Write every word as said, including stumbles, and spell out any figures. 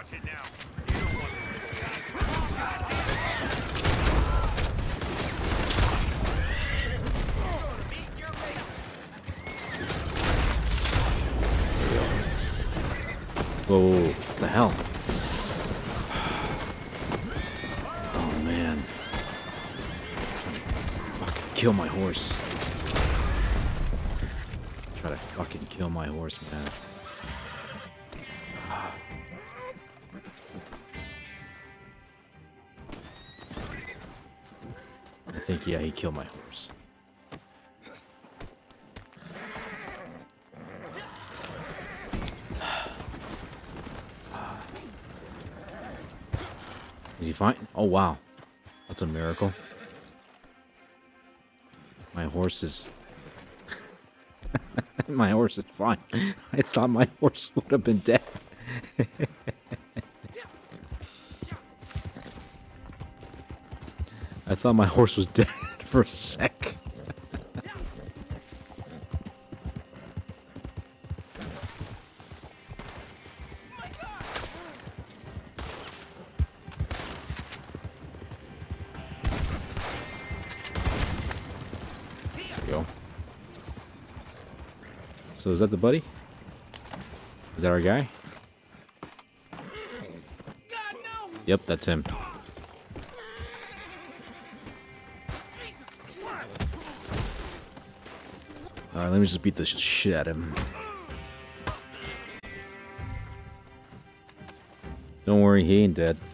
Watch it now. You don't want Whoa, whoa, whoa, what the hell? Oh man. Fucking kill my horse. Try to fucking kill my horse, man. I think, yeah, he killed my horse. Is he fine? Oh, wow. That's a miracle. My horse is... my horse is fine. I thought my horse would have been dead. I thought my horse was dead for a sec. Go. So is that the buddy? Is that our guy? God, no! Yep, that's him. Alright, let me just beat the shit out of him. Don't worry, he ain't dead.